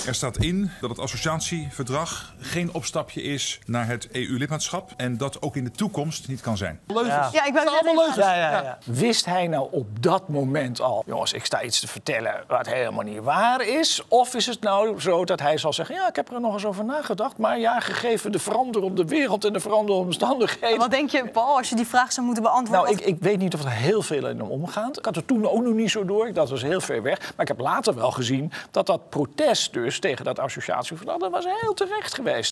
Er staat in dat het associatieverdrag geen opstapje is naar het EU-lidmaatschap en dat ook in de toekomst niet kan zijn. Leuzes. Ja, ik wou net allemaal even leuzes. Ja. Wist hij nou op dat moment al... jongens, ik sta iets te vertellen wat helemaal niet waar is? Of is het nou zo dat hij zal zeggen... ja, ik heb er nog eens over nagedacht... maar ja, gegeven de veranderende wereld en de veranderende omstandigheden... Wat denk je, Paul, als je die vraag zou moeten beantwoorden? Nou, ik weet niet of er heel veel in hem omgaat. Ik had het toen ook nog niet zo door. Dat was heel ver weg. Maar ik heb later wel gezien dat protest dus tegen dat associatieverdrag... dat was heel terecht geweest.